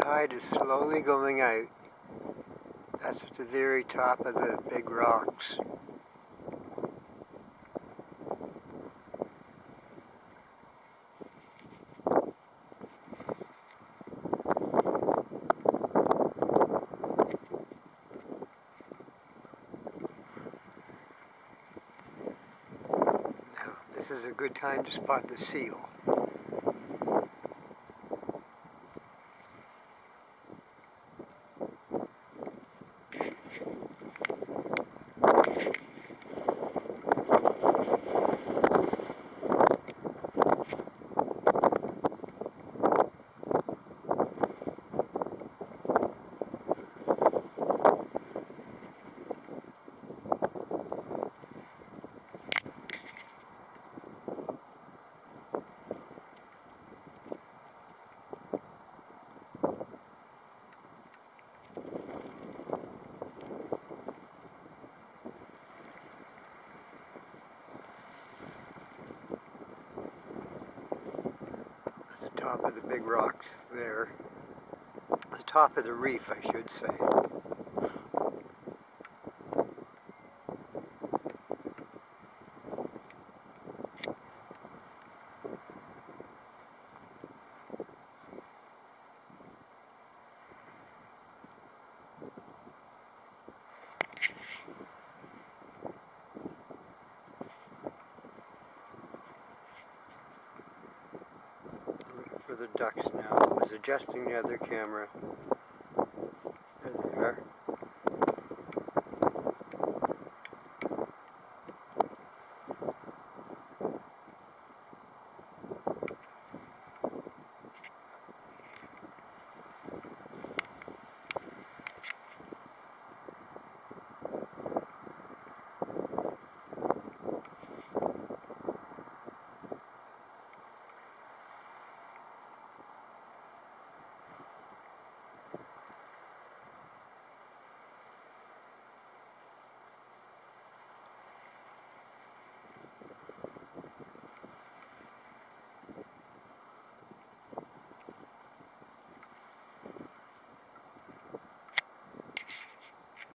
tide is slowly going out. That's at the very top of the big rocks. Now, this is a good time to spot the seal. The top of the big rocks there. The top of the reef, I should say. For the ducks now. I was adjusting the other camera. There they are.